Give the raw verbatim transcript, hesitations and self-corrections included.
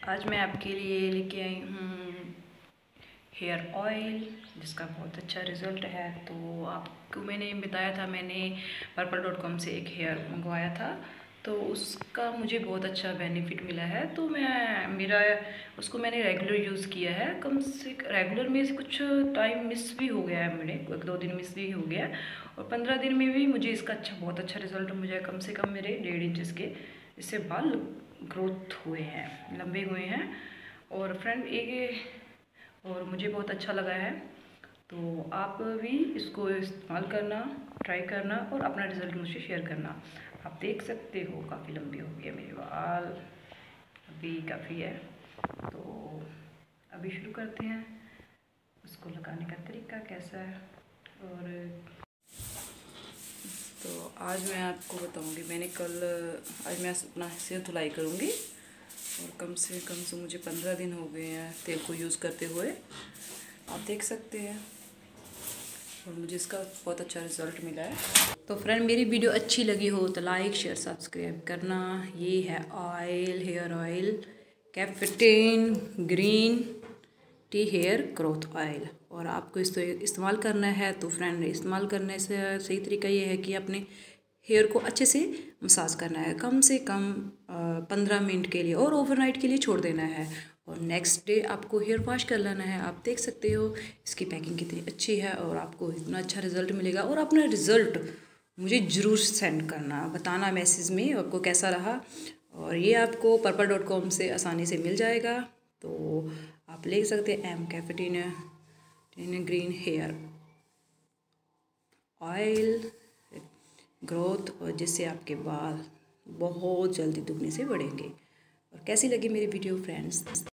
आज मैं आपके लिए लेके आई हूँ हेयर ऑयल जिसका बहुत अच्छा रिज़ल्ट है। तो आपको मैंने बताया था, मैंने पर्पल डॉट कॉम से एक हेयर मंगवाया था, तो उसका मुझे बहुत अच्छा बेनिफिट मिला है। तो मैं मेरा उसको मैंने रेगुलर यूज़ किया है। कम से रेगुलर में से कुछ टाइम मिस भी हो गया है, मेरे एक दो दिन मिस भी हो गया है, और पंद्रह दिन में भी मुझे इसका अच्छा बहुत अच्छा रिज़ल्ट मुझे कम से कम मेरे डेढ़ इंच के इससे बाल ग्रोथ हुए हैं, लंबे हुए हैं। और फ्रेंड एक और मुझे बहुत अच्छा लगा है, तो आप भी इसको इस्तेमाल करना, ट्राई करना और अपना रिज़ल्ट मुझसे शेयर करना। आप देख सकते हो काफ़ी लंबी हो गई है मेरे बाल, अभी काफ़ी है। तो अभी शुरू करते हैं उसको लगाने का तरीका कैसा है। और तो आज मैं आपको बताऊंगी, मैंने कल आज मैं अपना सिर धुलाई करूंगी, और कम से कम से मुझे पंद्रह दिन हो गए हैं तेल को यूज़ करते हुए, आप देख सकते हैं, और मुझे इसका बहुत अच्छा रिज़ल्ट मिला है। तो फ्रेंड, मेरी वीडियो अच्छी लगी हो तो लाइक शेयर सब्सक्राइब करना। ये है oil, hair oil caffeine green tea hair growth oil, और आपको इसको इस्तेमाल करना है। तो फ्रेंड, इस्तेमाल करने से सही तरीका ये है कि अपने हेयर को अच्छे से मसाज करना है, कम से कम पंद्रह मिनट के लिए, और ओवरनाइट के लिए छोड़ देना है, और नेक्स्ट डे आपको हेयर वॉश कर लेना है। आप देख सकते हो इसकी पैकिंग कितनी अच्छी है, और आपको इतना अच्छा रिज़ल्ट मिलेगा। और अपना रिज़ल्ट मुझे ज़रूर सेंड करना, बताना मैसेज में आपको कैसा रहा। और ये आपको पर्पल डॉट कॉम से आसानी से मिल जाएगा, तो आप ले सकते हैं M caffeine green hair oil growth, और जिससे आपके बाल बहुत जल्दी दुगने से बढ़ेंगे। और कैसी लगी मेरी वीडियो फ्रेंड्स?